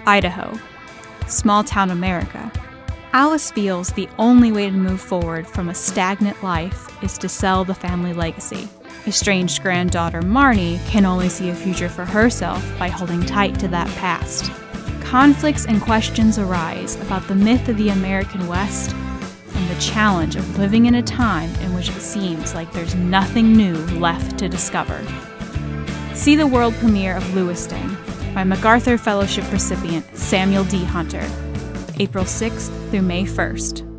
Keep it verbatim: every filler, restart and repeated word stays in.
Idaho, small town America. Alice feels the only way to move forward from a stagnant life is to sell the family legacy. Estranged granddaughter Marnie can only see a future for herself by holding tight to that past. Conflicts and questions arise about the myth of the American West and the challenge of living in a time in which it seems like there's nothing new left to discover. See the world premiere of Lewiston by MacArthur Fellowship recipient Samuel D. Hunter, April sixth through May first.